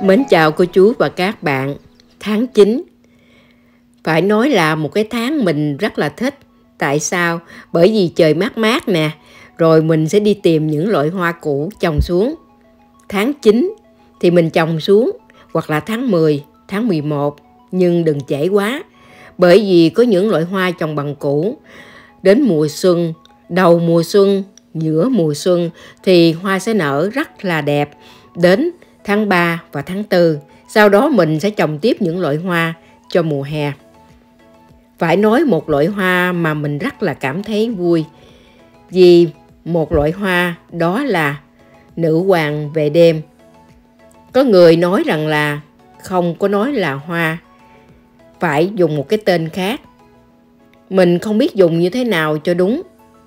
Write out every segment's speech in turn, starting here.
Mến chào cô chú và các bạn. Tháng 9 phải nói là một cái tháng mình rất là thích. Tại sao? Bởi vì trời mát mát nè, rồi mình sẽ đi tìm những loại hoa cũ trồng xuống. Tháng 9 thì mình trồng xuống, hoặc là tháng 10, tháng 11, nhưng đừng trễ quá. Bởi vì có những loại hoa trồng bằng củ, đến mùa xuân, đầu mùa xuân, giữa mùa xuân thì hoa sẽ nở rất là đẹp. Đến tháng 3 và tháng 4, sau đó mình sẽ trồng tiếp những loại hoa cho mùa hè. Phải nói một loại hoa mà mình rất là cảm thấy vui, vì một loại hoa đó là nữ hoàng về đêm. Có người nói rằng là không có nói là hoa, phải dùng một cái tên khác. Mình không biết dùng như thế nào cho đúng.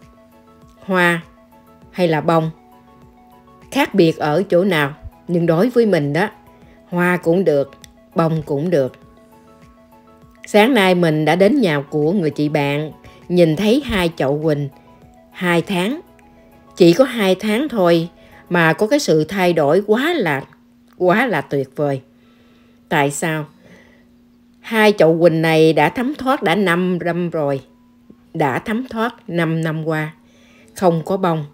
Hoa hay là bông? Khác biệt ở chỗ nào? Nhưng đối với mình đó, hoa cũng được, bông cũng được. Sáng nay mình đã đến nhà của người chị bạn, nhìn thấy 2 chậu quỳnh 2 tháng. Chỉ có 2 tháng thôi mà có cái sự thay đổi quá là tuyệt vời. Tại sao? 2 chậu quỳnh này đã thấm thoát đã 5 năm rồi. Đã thấm thoát 5 năm qua, không có bông.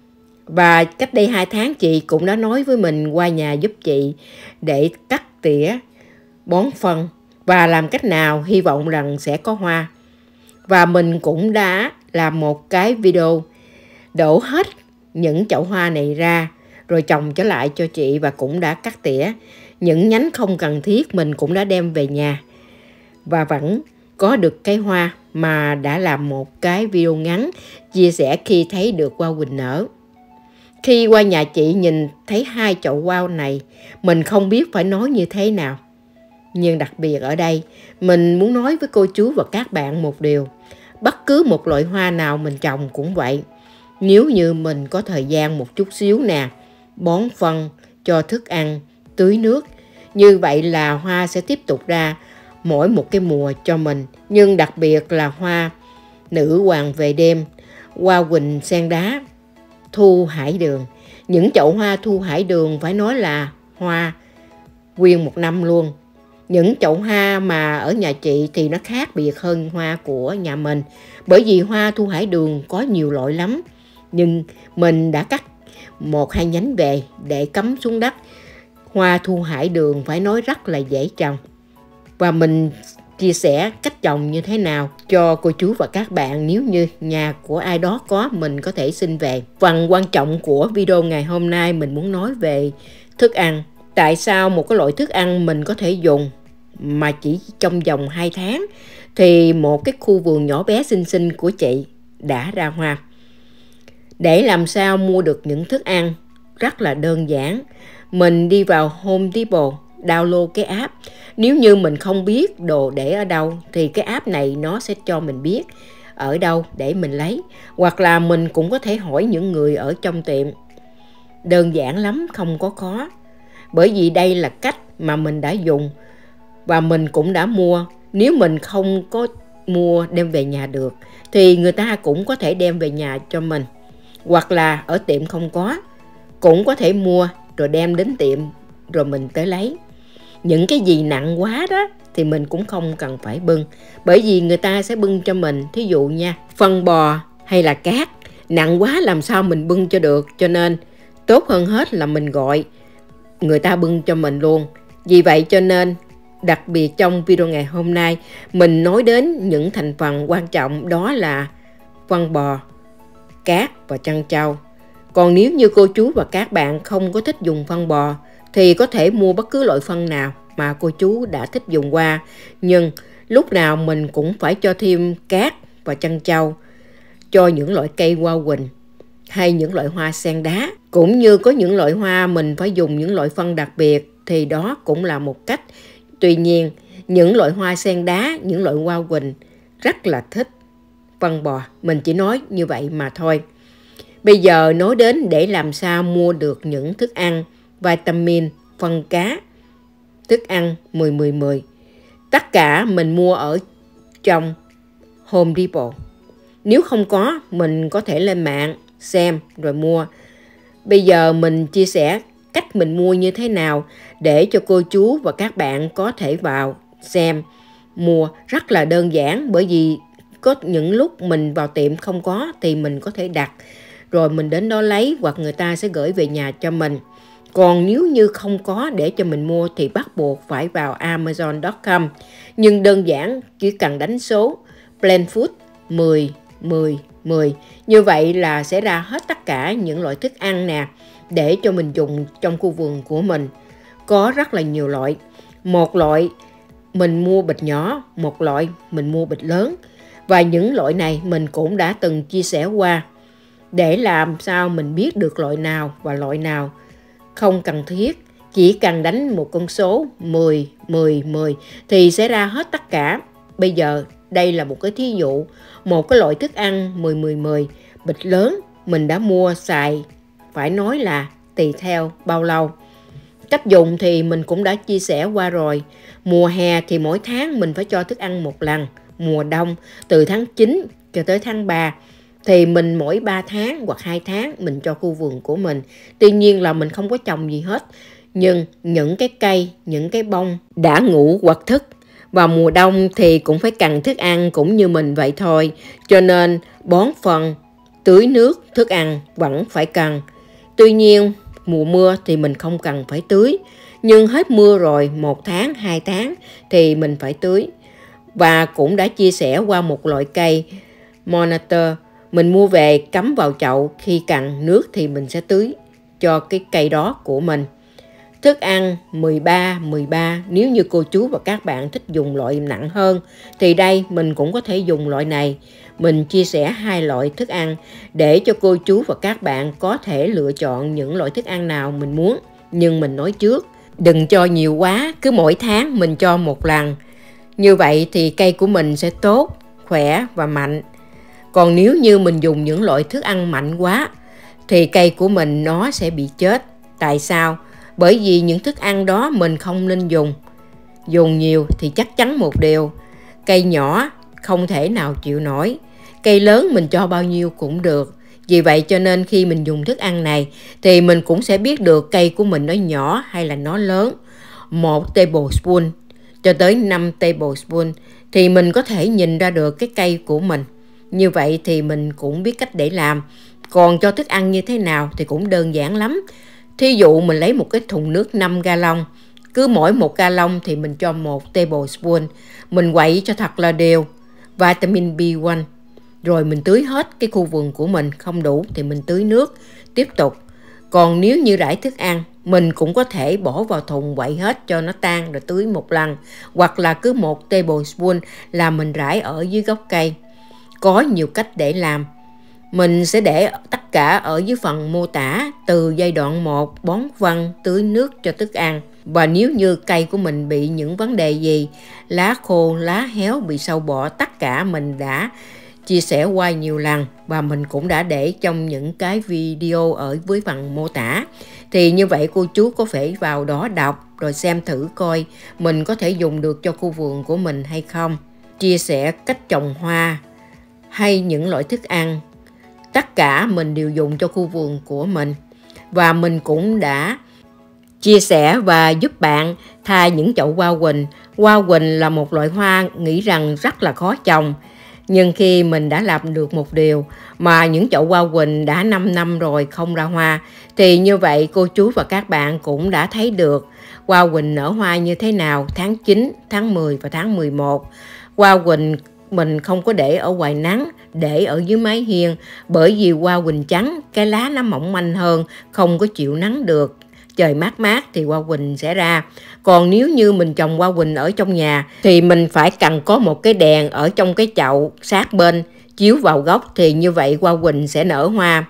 Và cách đây 2 tháng chị cũng đã nói với mình qua nhà giúp chị để cắt tỉa, bón phân và làm cách nào hy vọng rằng sẽ có hoa. Và mình cũng đã làm một cái video đổ hết những chậu hoa này ra rồi trồng trở lại cho chị, và cũng đã cắt tỉa. Những nhánh không cần thiết mình cũng đã đem về nhà và vẫn có được cái hoa, mà đã làm một cái video ngắn chia sẻ khi thấy được hoa quỳnh nở. Khi qua nhà chị nhìn thấy 2 chậu hoa này, mình không biết phải nói như thế nào. Nhưng đặc biệt ở đây, mình muốn nói với cô chú và các bạn một điều. Bất cứ một loại hoa nào mình trồng cũng vậy. Nếu như mình có thời gian một chút xíu nè, bón phân, cho thức ăn, tưới nước, như vậy là hoa sẽ tiếp tục ra mỗi một cái mùa cho mình. Nhưng đặc biệt là hoa nữ hoàng về đêm, hoa quỳnh sen đá, thu hải đường. Những chậu hoa thu hải đường phải nói là hoa nguyên một năm luôn. Những chậu hoa mà ở nhà chị thì nó khác biệt hơn hoa của nhà mình. Bởi vì hoa thu hải đường có nhiều loại lắm. Nhưng mình đã cắt 1-2 nhánh về để cắm xuống đất. Hoa thu hải đường phải nói rất là dễ trồng. Và mình chia sẻ cách trồng như thế nào cho cô chú và các bạn, nếu như nhà của ai đó có, mình có thể xin về. Phần quan trọng của video ngày hôm nay mình muốn nói về thức ăn. Tại sao một cái loại thức ăn mình có thể dùng mà chỉ trong vòng 2 tháng thì một cái khu vườn nhỏ bé xinh xinh của chị đã ra hoa. Để làm sao mua được những thức ăn rất là đơn giản. Mình đi vào Home Depot, download cái app. Nếu như mình không biết đồ để ở đâu thì cái app này nó sẽ cho mình biết ở đâu để mình lấy. Hoặc là mình cũng có thể hỏi những người ở trong tiệm. Đơn giản lắm, không có khó. Bởi vì đây là cách mà mình đã dùng và mình cũng đã mua. Nếu mình không có mua đem về nhà được thì người ta cũng có thể đem về nhà cho mình. Hoặc là ở tiệm không có, cũng có thể mua rồi đem đến tiệm rồi mình tới lấy. Những cái gì nặng quá đó thì mình cũng không cần phải bưng, bởi vì người ta sẽ bưng cho mình. Thí dụ nha, phân bò hay là cát nặng quá làm sao mình bưng cho được, cho nên tốt hơn hết là mình gọi người ta bưng cho mình luôn. Vì vậy cho nên đặc biệt trong video ngày hôm nay mình nói đến những thành phần quan trọng, đó là phân bò, cát và trân châu. Còn nếu như cô chú và các bạn không có thích dùng phân bò thì có thể mua bất cứ loại phân nào mà cô chú đã thích dùng qua. Nhưng lúc nào mình cũng phải cho thêm cát và trân châu cho những loại cây hoa quỳnh hay những loại hoa sen đá. Cũng như có những loại hoa mình phải dùng những loại phân đặc biệt thì đó cũng là một cách. Tuy nhiên những loại hoa sen đá, những loại hoa quỳnh rất là thích phân bò. Mình chỉ nói như vậy mà thôi. Bây giờ nói đến để làm sao mua được những thức ăn, vitamin, phân cá, thức ăn 10-10-10. Tất cả mình mua ở trong Home Depot. Nếu không có, mình có thể lên mạng xem rồi mua. Bây giờ mình chia sẻ cách mình mua như thế nào để cho cô chú và các bạn có thể vào xem. Mua rất là đơn giản, bởi vì có những lúc mình vào tiệm không có thì mình có thể đặt, rồi mình đến đó lấy hoặc người ta sẽ gửi về nhà cho mình. Còn nếu như không có để cho mình mua thì bắt buộc phải vào Amazon.com. Nhưng đơn giản chỉ cần đánh số Plain Food 10 10 10. Như vậy là sẽ ra hết tất cả những loại thức ăn nè để cho mình dùng trong khu vườn của mình. Có rất là nhiều loại. Một loại mình mua bịch nhỏ, một loại mình mua bịch lớn. Và những loại này mình cũng đã từng chia sẻ qua để làm sao mình biết được loại nào và loại nào không cần thiết. Chỉ cần đánh một con số 10, 10, 10 thì sẽ ra hết tất cả. Bây giờ đây là một cái thí dụ, một cái loại thức ăn 10, 10, 10 bịch lớn mình đã mua xài, phải nói là tùy theo bao lâu. Cách dùng thì mình cũng đã chia sẻ qua rồi. Mùa hè thì mỗi tháng mình phải cho thức ăn một lần. Mùa đông từ tháng 9 cho tới tháng 3 thì mình mỗi 3 tháng hoặc 2 tháng mình cho khu vườn của mình. Tuy nhiên là mình không có trồng gì hết. Nhưng những cái cây, những cái bông đã ngủ hoặc thức vào mùa đông thì cũng phải cần thức ăn cũng như mình vậy thôi. Cho nên bón phân, tưới nước, thức ăn vẫn phải cần. Tuy nhiên mùa mưa thì mình không cần phải tưới. Nhưng hết mưa rồi 1 tháng, 2 tháng thì mình phải tưới. Và cũng đã chia sẻ qua một loại cây Monitor. Mình mua về cắm vào chậu, khi cần nước thì mình sẽ tưới cho cái cây đó của mình. Thức ăn 13, nếu như cô chú và các bạn thích dùng loại nặng hơn thì đây mình cũng có thể dùng loại này. Mình chia sẻ 2 loại thức ăn để cho cô chú và các bạn có thể lựa chọn những loại thức ăn nào mình muốn. Nhưng mình nói trước, đừng cho nhiều quá, cứ mỗi tháng mình cho một lần. Như vậy thì cây của mình sẽ tốt, khỏe và mạnh. Còn nếu như mình dùng những loại thức ăn mạnh quá thì cây của mình nó sẽ bị chết. Tại sao? Bởi vì những thức ăn đó mình không nên dùng. Dùng nhiều thì chắc chắn một điều, cây nhỏ không thể nào chịu nổi. Cây lớn mình cho bao nhiêu cũng được. Vì vậy cho nên khi mình dùng thức ăn này thì mình cũng sẽ biết được cây của mình nó nhỏ hay là nó lớn. 1 tablespoon cho tới 5 tablespoon thì mình có thể nhìn ra được cái cây của mình. Như vậy thì mình cũng biết cách để làm. Còn cho thức ăn như thế nào thì cũng đơn giản lắm. Thí dụ mình lấy một cái thùng nước 5 gallon. Cứ mỗi 1 gallon thì mình cho 1 tablespoon. Mình quậy cho thật là đều. Vitamin B1. Rồi mình tưới hết cái khu vườn của mình. Không đủ thì mình tưới nước tiếp tục. Còn nếu như rải thức ăn, mình cũng có thể bỏ vào thùng quậy hết cho nó tan rồi tưới một lần. Hoặc là cứ 1 tablespoon là mình rải ở dưới gốc cây. Có nhiều cách để làm. Mình sẽ để tất cả ở dưới phần mô tả từ giai đoạn 1, bón phân, tưới nước cho thức ăn. Và nếu như cây của mình bị những vấn đề gì, lá khô, lá héo, bị sâu bọ, tất cả mình đã chia sẻ qua nhiều lần và mình cũng đã để trong những cái video ở dưới phần mô tả. Thì như vậy cô chú có thể vào đó đọc rồi xem thử coi mình có thể dùng được cho khu vườn của mình hay không. Chia sẻ cách trồng hoa hay những loại thức ăn, tất cả mình đều dùng cho khu vườn của mình. Và mình cũng đã chia sẻ và giúp bạn thay những chậu hoa quỳnh. Hoa quỳnh là một loại hoa nghĩ rằng rất là khó trồng. Nhưng khi mình đã làm được một điều mà những chậu hoa quỳnh đã 5 năm rồi không ra hoa, thì như vậy cô chú và các bạn cũng đã thấy được hoa quỳnh nở hoa như thế nào tháng 9, tháng 10 và tháng 11. Hoa quỳnh mình không có để ở ngoài nắng, để ở dưới mái hiên, bởi vì hoa quỳnh trắng cái lá nó mỏng manh hơn, không có chịu nắng được. Trời mát mát thì hoa quỳnh sẽ ra. Còn nếu như mình trồng hoa quỳnh ở trong nhà thì mình phải cần có một cái đèn ở trong cái chậu sát bên chiếu vào gốc, thì như vậy hoa quỳnh sẽ nở hoa.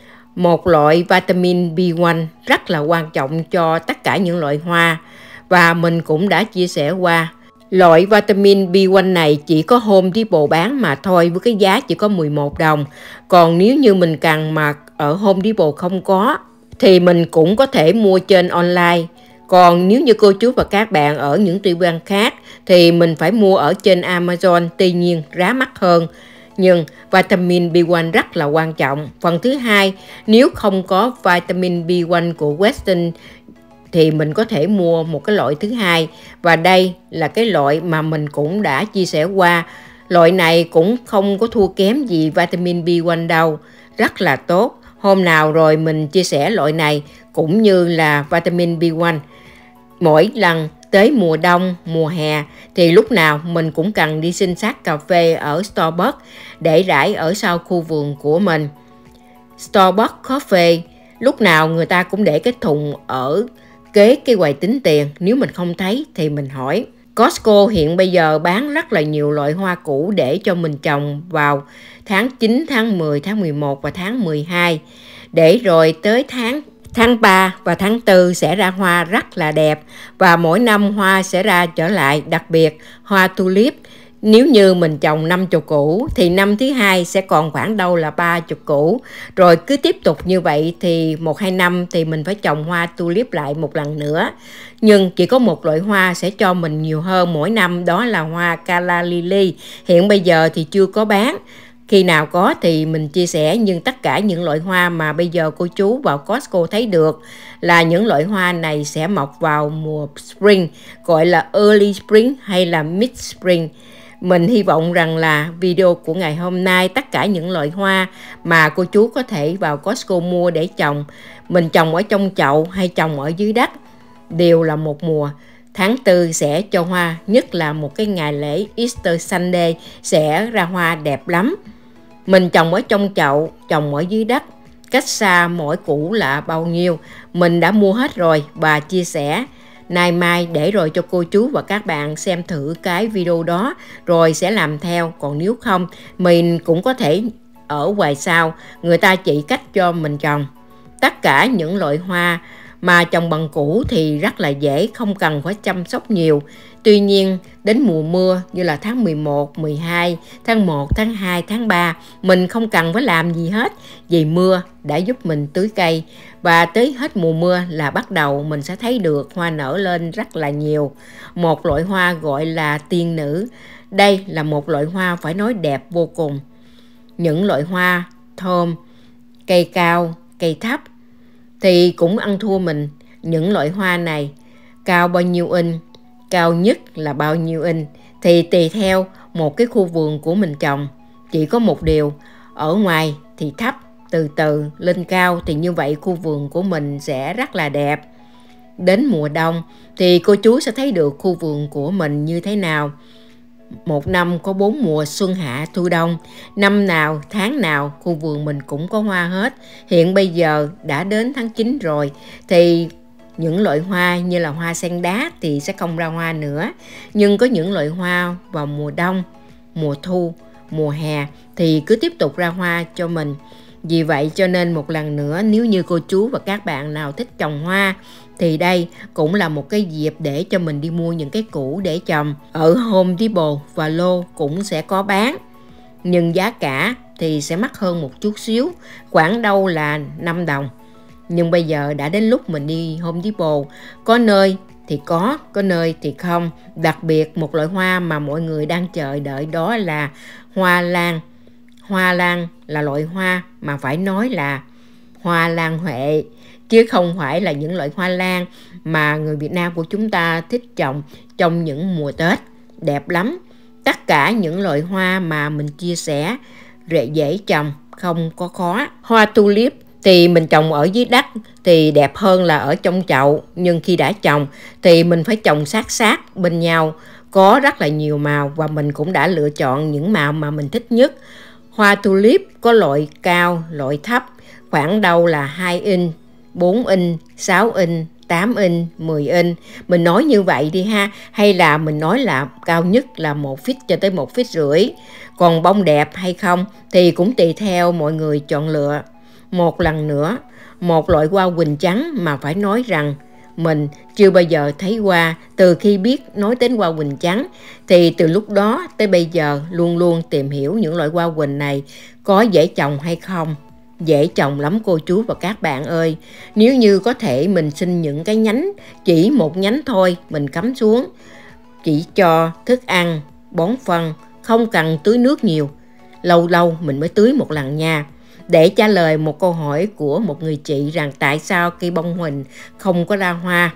Một loại vitamin B1 rất là quan trọng cho tất cả những loại hoa và mình cũng đã chia sẻ qua. Loại vitamin B1 này chỉ có Home Depot bán mà thôi, với cái giá chỉ có 11 đồng. Còn nếu như mình cần mà ở Home Depot không có thì mình cũng có thể mua trên online. Còn nếu như cô chú và các bạn ở những tiểu bang khác thì mình phải mua ở trên Amazon, tuy nhiên giá mắc hơn. Nhưng vitamin B1 rất là quan trọng. Phần thứ hai, nếu không có vitamin B1 của Western thì mình có thể mua một cái loại thứ hai. Và đây là cái loại mà mình cũng đã chia sẻ qua. Loại này cũng không có thua kém gì vitamin B1 đâu, rất là tốt. Hôm nào rồi mình chia sẻ loại này cũng như là vitamin B1. Mỗi lần tới mùa đông, mùa hè thì lúc nào mình cũng cần đi xin sát cà phê ở Starbucks để rải ở sau khu vườn của mình. Starbucks Coffee lúc nào người ta cũng để cái thùng ở kế cái quầy tính tiền. Nếu mình không thấy thì mình hỏi. Costco hiện bây giờ bán rất là nhiều loại hoa củ để cho mình trồng vào tháng 9, tháng 10, tháng 11 và tháng 12. Để rồi tới tháng 3 và tháng 4 sẽ ra hoa rất là đẹp. Và mỗi năm hoa sẽ ra trở lại, đặc biệt hoa tulip. Nếu như mình trồng 50 củ thì năm thứ hai sẽ còn khoảng đâu là 30 củ. Rồi cứ tiếp tục như vậy thì 1-2 năm thì mình phải trồng hoa tulip lại một lần nữa. Nhưng chỉ có một loại hoa sẽ cho mình nhiều hơn mỗi năm, đó là hoa Calla Lily. Hiện bây giờ thì chưa có bán. Khi nào có thì mình chia sẻ, nhưng tất cả những loại hoa mà bây giờ cô chú vào Costco thấy được là những loại hoa này sẽ mọc vào mùa spring, gọi là early spring hay là mid spring. Mình hy vọng rằng là video của ngày hôm nay, tất cả những loại hoa mà cô chú có thể vào Costco mua để trồng, mình trồng ở trong chậu hay trồng ở dưới đất, đều là một mùa. Tháng 4 sẽ cho hoa, nhất là một cái ngày lễ Easter Sunday sẽ ra hoa đẹp lắm. Mình trồng ở trong chậu, trồng ở dưới đất, cách xa mỗi củ là bao nhiêu, mình đã mua hết rồi và chia sẻ. Nay mai để rồi cho cô chú và các bạn xem thử cái video đó rồi sẽ làm theo. Còn nếu không, mình cũng có thể ở ngoài sau, người ta chỉ cách cho mình trồng. Tất cả những loại hoa mà trồng bằng củ thì rất là dễ, không cần phải chăm sóc nhiều. Tuy nhiên, đến mùa mưa như là tháng 11, 12, tháng 1, tháng 2, tháng 3, mình không cần phải làm gì hết, vì mưa đã giúp mình tưới cây. Và tới hết mùa mưa là bắt đầu mình sẽ thấy được hoa nở lên rất là nhiều. Một loại hoa gọi là tiên nữ. Đây là một loại hoa phải nói đẹp vô cùng. Những loại hoa thơm, cây cao, cây thấp thì cũng ăn thua mình. Những loại hoa này cao bao nhiêu inch, cao nhất là bao nhiêu inch thì tùy theo một cái khu vườn của mình trồng. Chỉ có một điều, ở ngoài thì thấp, từ từ lên cao, thì như vậy khu vườn của mình sẽ rất là đẹp. Đến mùa đông thì cô chú sẽ thấy được khu vườn của mình như thế nào. Một năm có 4 mùa xuân hạ thu đông, năm nào tháng nào khu vườn mình cũng có hoa hết. Hiện bây giờ đã đến tháng 9 rồi thì những loại hoa như là hoa sen đá thì sẽ không ra hoa nữa. Nhưng có những loại hoa vào mùa đông, mùa thu, mùa hè thì cứ tiếp tục ra hoa cho mình. Vì vậy cho nên một lần nữa, nếu như cô chú và các bạn nào thích trồng hoa thì đây cũng là một cái dịp để cho mình đi mua những cái củ để trồng. Ở Home Depot và Lowe's cũng sẽ có bán, nhưng giá cả thì sẽ mắc hơn một chút xíu, khoảng đâu là 5 đồng. Nhưng bây giờ đã đến lúc mình đi Home Depot, có nơi thì có nơi thì không. Đặc biệt một loại hoa mà mọi người đang chờ đợi đó là hoa lan. Hoa lan là loại hoa mà phải nói là hoa lan huệ, chứ không phải là những loại hoa lan mà người Việt Nam của chúng ta thích trồng trong những mùa Tết. Đẹp lắm. Tất cả những loại hoa mà mình chia sẻ dễ trồng, không có khó. Hoa tulip thì mình trồng ở dưới đất thì đẹp hơn là ở trong chậu. Nhưng khi đã trồng thì mình phải trồng sát bên nhau. Có rất là nhiều màu và mình cũng đã lựa chọn những màu mà mình thích nhất. Hoa tulip có loại cao, loại thấp, khoảng đâu là 2 inch, 4 inch, 6 inch, 8 inch, 10 inch. Mình nói như vậy đi ha, hay là mình nói là cao nhất là 1 feet cho tới 1,5 feet. Còn bông đẹp hay không thì cũng tùy theo mọi người chọn lựa. Một lần nữa, một loại hoa quỳnh trắng mà phải nói rằng mình chưa bao giờ thấy hoa. Từ khi biết nói đến hoa quỳnh trắng thì từ lúc đó tới bây giờ luôn luôn tìm hiểu những loại hoa quỳnh này có dễ trồng hay không. Dễ trồng lắm cô chú và các bạn ơi. Nếu như có thể mình xin những cái nhánh, chỉ một nhánh thôi, mình cắm xuống, chỉ cho thức ăn, bón phân, không cần tưới nước nhiều. Lâu lâu mình mới tưới một lần nha. để trả lời một câu hỏi của một người chị rằng tại sao cây bông huỳnh không có ra hoa,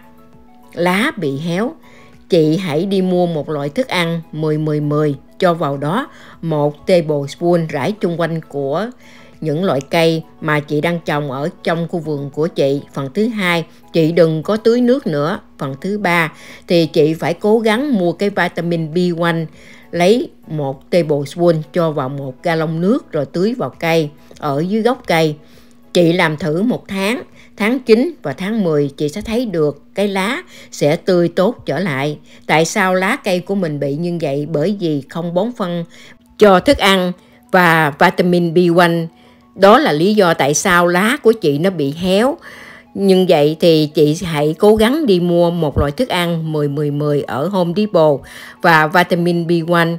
lá bị héo, chị hãy đi mua một loại thức ăn 10-10-10, cho vào đó 1 tablespoon rải chung quanh của những loại cây mà chị đang trồng ở trong khu vườn của chị. Phần thứ hai, chị đừng có tưới nước nữa. Phần thứ ba thì chị phải cố gắng mua cái vitamin B1, lấy 1 tablespoon cho vào 1 gallon nước rồi tưới vào cây ở dưới gốc cây. Chị làm thử 1 tháng, tháng 9 và tháng 10 chị sẽ thấy được cái lá sẽ tươi tốt trở lại. Tại sao lá cây của mình bị như vậy? Bởi vì không bón phân cho thức ăn và vitamin B1. Đó là lý do tại sao lá của chị nó bị héo. Nhưng vậy thì chị hãy cố gắng đi mua một loại thức ăn 10-10-10 ở Home Depot và vitamin B1.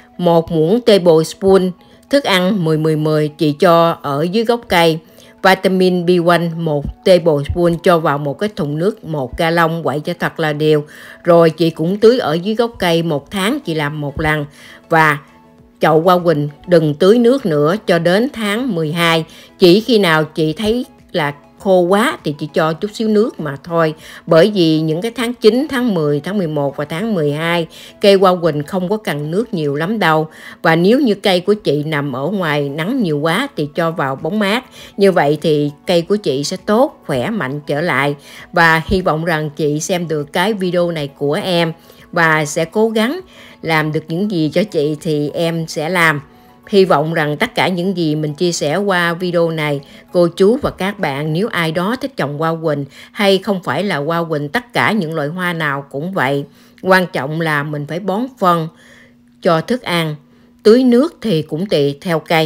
1 muỗng tablespoon thức ăn 10-10-10 chị cho ở dưới gốc cây. Vitamin B1 1 tablespoon cho vào một cái thùng nước 1 gallon, quậy cho thật là đều. Rồi chị cũng tưới ở dưới gốc cây. 1 tháng chị làm 1 lần. Và chậu hoa huỳnh đừng tưới nước nữa cho đến tháng 12. Chỉ khi nào chị thấy là khô quá thì chị cho chút xíu nước mà thôi. Bởi vì những cái tháng 9, tháng 10, tháng 11 và tháng 12 cây hoa huỳnh không có cần nước nhiều lắm đâu. Và nếu như cây của chị nằm ở ngoài nắng nhiều quá thì cho vào bóng mát. Như vậy thì cây của chị sẽ tốt, khỏe mạnh trở lại. Và hy vọng rằng chị xem được cái video này của em và sẽ cố gắng làm được những gì cho chị thì em sẽ làm. Hy vọng rằng tất cả những gì mình chia sẻ qua video này, cô chú và các bạn, nếu ai đó thích trồng hoa huỳnh hay không phải là hoa huỳnh, tất cả những loại hoa nào cũng vậy. Quan trọng là mình phải bón phân cho thức ăn, tưới nước thì cũng tùy theo cây.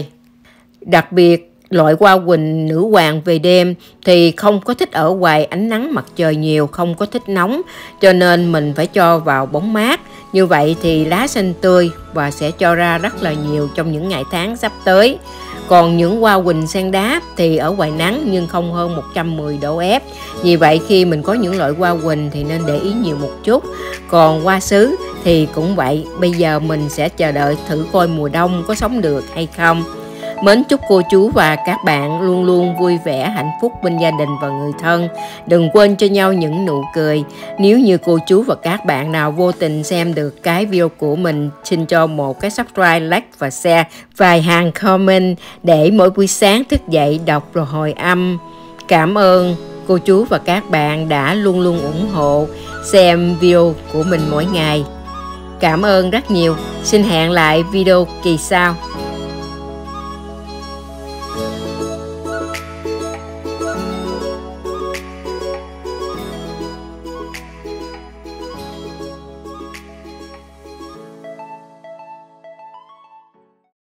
Đặc biệt loại hoa huỳnh nữ hoàng về đêm thì không có thích ở ngoài ánh nắng mặt trời nhiều, không có thích nóng, cho nên mình phải cho vào bóng mát. Như vậy thì lá xanh tươi và sẽ cho ra rất là nhiều trong những ngày tháng sắp tới. Còn những hoa huỳnh sen đá thì ở ngoài nắng nhưng không hơn 110 độ F. Vì vậy khi mình có những loại hoa huỳnh thì nên để ý nhiều một chút. Còn hoa sứ thì cũng vậy. Bây giờ mình sẽ chờ đợi thử coi mùa đông có sống được hay không. Mến chúc cô chú và các bạn luôn luôn vui vẻ, hạnh phúc bên gia đình và người thân. Đừng quên cho nhau những nụ cười. Nếu như cô chú và các bạn nào vô tình xem được cái video của mình, xin cho một cái subscribe, like và share, vài hàng comment để mỗi buổi sáng thức dậy đọc rồi hồi âm. Cảm ơn cô chú và các bạn đã luôn luôn ủng hộ xem video của mình mỗi ngày. Cảm ơn rất nhiều. Xin hẹn lại video kỳ sau.